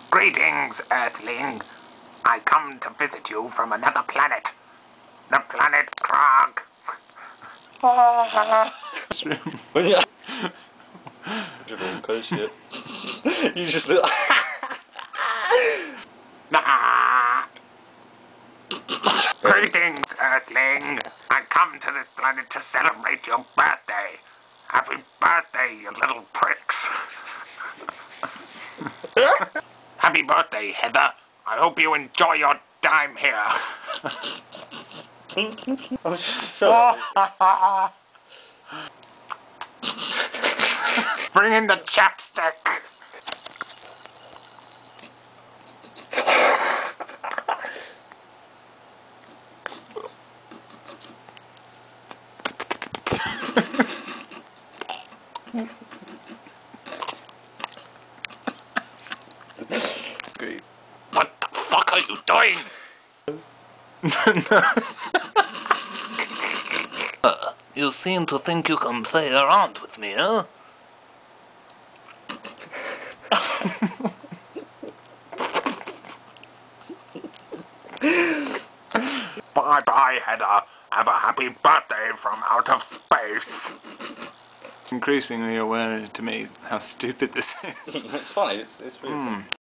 Greetings, Earthling. I come to visit you from another planet. The planet Krog. Cause shit. You just look. Greetings, Earthling. I come to this planet to celebrate your birthday. Happy birthday, you little pricks. Happy birthday, Heather. I hope you enjoy your time here. Oh, shut up. Bring in the chapstick. Great. What the fuck are you doing? You seem to think you can play around with me, huh? Bye-bye, Heather. Have a happy birthday from out of space. Increasingly aware to me how stupid this is. It's funny. It's really funny.